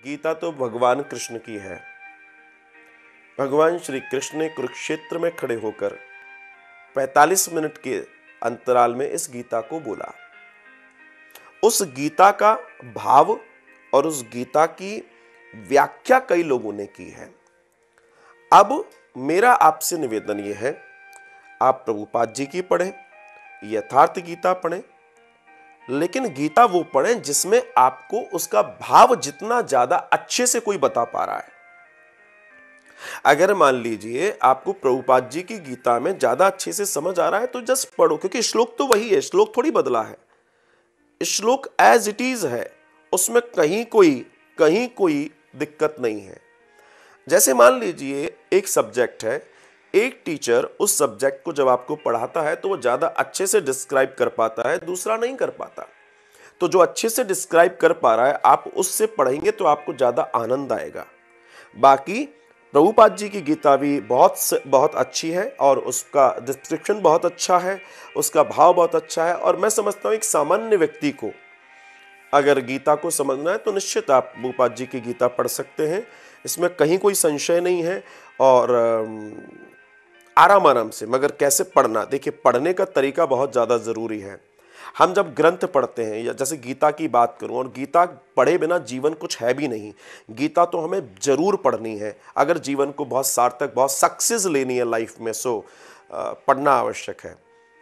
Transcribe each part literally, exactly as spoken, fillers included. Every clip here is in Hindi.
गीता तो भगवान कृष्ण की है। भगवान श्री कृष्ण ने कुरुक्षेत्र में खड़े होकर पैंतालीस मिनट के अंतराल में इस गीता को बोला। उस गीता का भाव और उस गीता की व्याख्या कई लोगों ने की है। अब मेरा आपसे निवेदन यह है, आप प्रभुपाद जी की पढ़ें, यथार्थ गीता पढ़ें, लेकिन गीता वो पढ़ें जिसमें आपको उसका भाव जितना ज्यादा अच्छे से कोई बता पा रहा है। अगर मान लीजिए आपको प्रभुपाद जी की गीता में ज्यादा अच्छे से समझ आ रहा है तो जस्ट पढ़ो, क्योंकि श्लोक तो वही है, श्लोक थोड़ी बदला है, श्लोक एज इट इज है, उसमें कहीं कोई कहीं कोई दिक्कत नहीं है। जैसे मान लीजिए एक सब्जेक्ट है, एक टीचर उस सब्जेक्ट को जब आपको पढ़ाता है तो वो ज्यादा अच्छे से डिस्क्राइब कर पाता है, दूसरा नहीं कर पाता। तो जो अच्छे से डिस्क्राइब कर पा रहा है आप उससे पढ़ेंगे तो आपको ज्यादा आनंद आएगा। बाकी प्रभुपाद जी की गीता भी बहुत बहुत अच्छी है और उसका डिस्क्रिप्शन बहुत अच्छा है, उसका भाव बहुत अच्छा है। और मैं समझता हूँ एक सामान्य व्यक्ति को अगर गीता को समझना है तो निश्चित आप प्रभुपाद जी की गीता पढ़ सकते हैं, इसमें कहीं कोई संशय नहीं है। और आराम आराम से, मगर कैसे पढ़ना, देखिए पढ़ने का तरीका बहुत ज़्यादा ज़रूरी है। हम जब ग्रंथ पढ़ते हैं, या जैसे गीता की बात करूं, और गीता पढ़े बिना जीवन कुछ है भी नहीं। गीता तो हमें जरूर पढ़नी है अगर जीवन को बहुत सार्थक, बहुत सक्सेस लेनी है लाइफ में, सो पढ़ना आवश्यक है।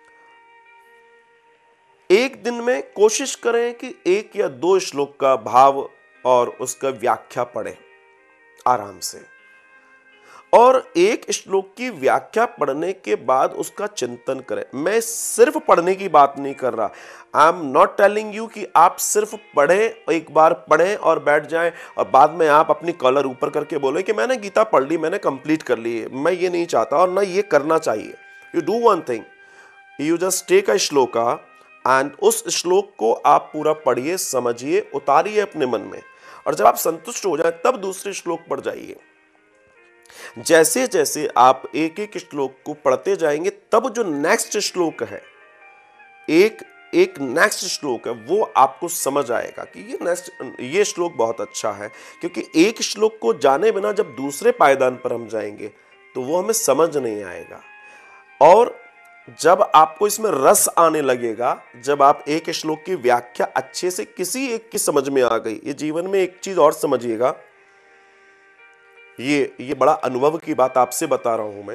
एक दिन में कोशिश करें कि एक या दो श्लोक का भाव और उसका व्याख्या पढ़ें आराम से, और एक श्लोक की व्याख्या पढ़ने के बाद उसका चिंतन करें। मैं सिर्फ पढ़ने की बात नहीं कर रहा, I am not telling you कि आप सिर्फ पढ़ें, एक बार पढ़ें और बैठ जाएं और बाद में आप अपनी कॉलर ऊपर करके बोले कि मैंने गीता पढ़ ली, मैंने कंप्लीट कर ली। मैं ये नहीं चाहता और ना ये करना चाहिए। You do one thing, you just take a shloka and उस श्लोक को आप पूरा पढ़िए, समझिए, उतारिए अपने मन में, और जब आप संतुष्ट हो जाए तब दूसरे श्लोक पढ़ जाइए। जैसे जैसे आप एक एक श्लोक को पढ़ते जाएंगे तब जो नेक्स्ट श्लोक है, एक एक नेक्स्ट श्लोक है, वो आपको समझ आएगा कि ये नेक्स्ट ये श्लोक बहुत अच्छा है। क्योंकि एक श्लोक को जाने बिना जब दूसरे पायदान पर हम जाएंगे तो वो हमें समझ नहीं आएगा। और जब आपको इसमें रस आने लगेगा, जब आप एक श्लोक की व्याख्या अच्छे से किसी एक की समझ में आ गई, ये जीवन में एक चीज और समझिएगा, ये ये बड़ा अनुभव की बात आपसे बता रहा हूं मैं।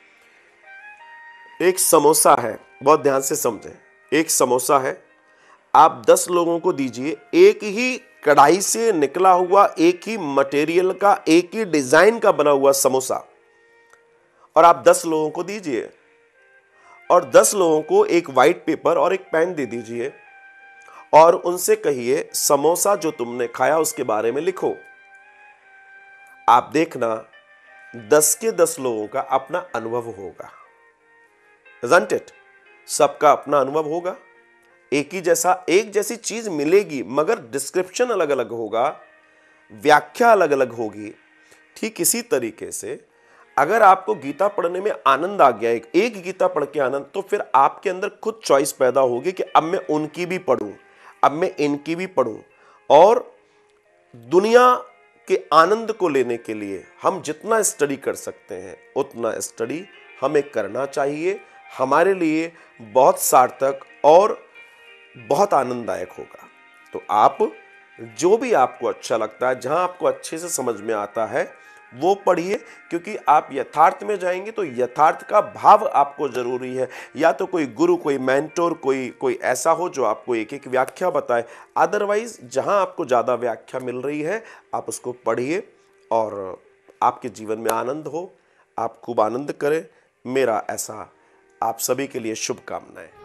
एक समोसा है, बहुत ध्यान से समझें, एक समोसा है, आप दस लोगों को दीजिए, एक ही कढ़ाई से निकला हुआ, एक ही मटेरियल का, एक ही डिजाइन का बना हुआ समोसा, और आप दस लोगों को दीजिए, और दस लोगों को एक व्हाइट पेपर और एक पेन दे दीजिए और उनसे कहिए समोसा जो तुमने खाया उसके बारे में लिखो। आप देखना दस के दस लोगों का अपना अनुभव होगा, isn't it? सबका अपना अनुभव होगा, एक ही जैसा, एक जैसी चीज मिलेगी मगर डिस्क्रिप्शन अलग अलग होगा, व्याख्या अलग अलग होगी। ठीक इसी तरीके से अगर आपको गीता पढ़ने में आनंद आ गया, एक, एक गीता पढ़ के आनंद, तो फिर आपके अंदर खुद चॉइस पैदा होगी कि अब मैं उनकी भी पढ़ूं, अब मैं इनकी भी पढ़ूं। और दुनिया के आनंद को लेने के लिए हम जितना स्टडी कर सकते हैं उतना स्टडी हमें करना चाहिए। हमारे लिए बहुत सार्थक और बहुत आनंददायक होगा। तो आप जो भी आपको अच्छा लगता है, जहां आपको अच्छे से समझ में आता है, वो पढ़िए, क्योंकि आप यथार्थ में जाएंगे तो यथार्थ का भाव आपको जरूरी है। या तो कोई गुरु, कोई मेंटोर, कोई कोई ऐसा हो जो आपको एक एक व्याख्या बताए। अदरवाइज जहां आपको ज्यादा व्याख्या मिल रही है आप उसको पढ़िए और आपके जीवन में आनंद हो, आप खूब आनंद करें। मेरा ऐसा आप सभी के लिए शुभकामनाएं।